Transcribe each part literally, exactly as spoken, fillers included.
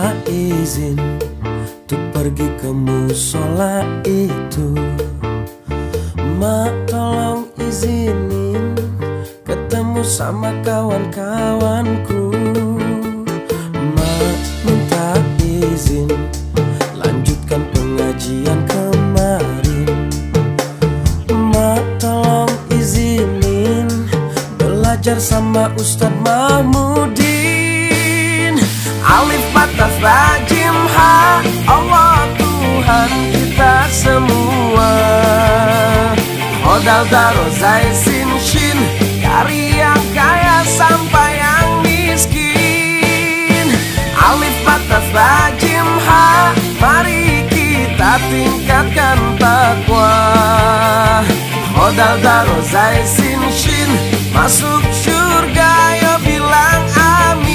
minta izin untuk pergi ke musola itu. Mak tolong izinin ketemu sama kawan-kawanku. Mak minta izin lanjutkan pengajian kemarin. Mak tolong izinin belajar sama Ustadz Mahmudin. Alif Batas Rajim Ha, Allah Tuhan kita semua. Modal Daro Zai Sin Shin, dari yang kaya sampai yang miskin. Alif Batas Rajim Ha, mari kita tingkatkan takwa. Modal Daro Zai Sin Shin, masuk surga yo bilang amin.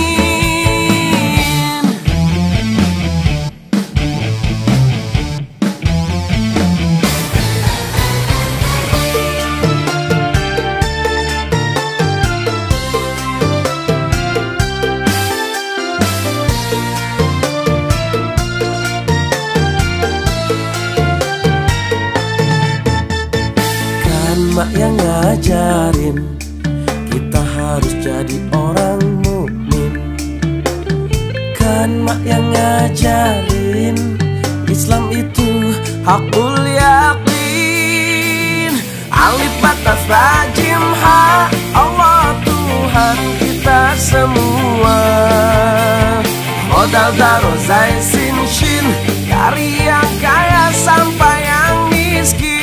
Mak yang ngajarin kita harus jadi orang mukmin. Kan mak yang ngajarin Islam itu hakul yakin. Alif Batas Rajim Ha, Allah Tuhan kita semua. Modal Daro Zai Sin Shin, dari yang kaya sampai yang miskin.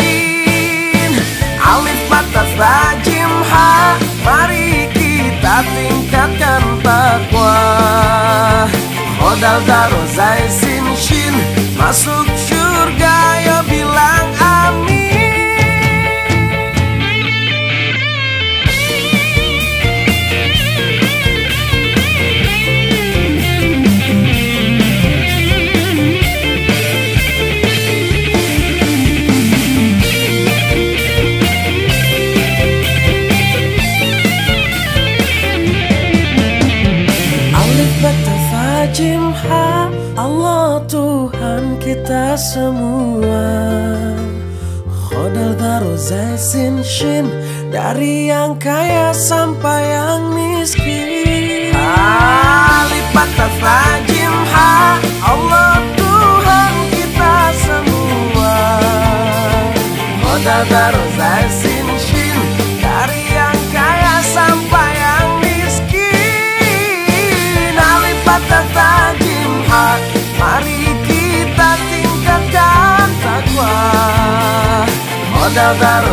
Alif Batas Rajim Ha, mari kita tingkatkan takwa. Modal Daro Zai Sin Shin, masuk surga yo bilang amin. Rajim Ha, Allah Tuhan kita semua. Modal Daro Zai Sin Shin, dari yang kaya sampai yang miskin. Alif Batas Rajim Ha, Allah Tuhan kita semua. Modal Daro Zai Sin Shin, dari yang kaya sampai yang miskin. Alif Batas Rajim Ha, mari kita tingkatkan takwa. Modal Daro